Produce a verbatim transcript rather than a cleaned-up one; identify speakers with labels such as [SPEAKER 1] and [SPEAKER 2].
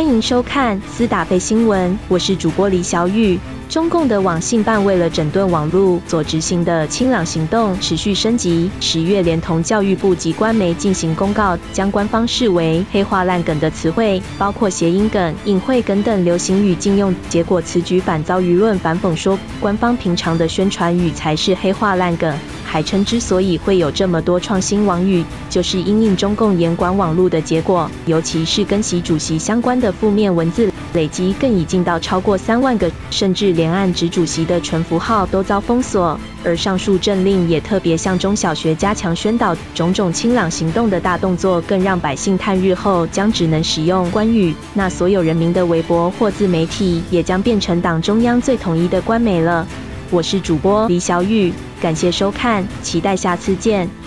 [SPEAKER 1] 欢迎收看斯打费新闻，我是主播李小雨。中共的网信办为了整顿网络所执行的清朗行动持续升级，十月连同教育部及官媒进行公告，将官方视为黑话烂梗的词汇，包括谐音梗、隐晦梗等流行语禁用。结果此举反遭舆论反讽说，官方平常的宣传语才是黑话烂梗。还称之所以会有这么多创新网语，就是因应中共严管网络的结果，尤其是跟习主席相关的负面文字累积更已近到超过三万个，甚至连按指主席的纯符号都遭封锁。而上述政令也特别向中小学加强宣导种种清朗行动的大动作，更让百姓探日后将只能使用官语，那所有人民的微博或自媒体也将变成党中央最统一的官媒了。我是主播李小雨，感谢收看，期待下次见。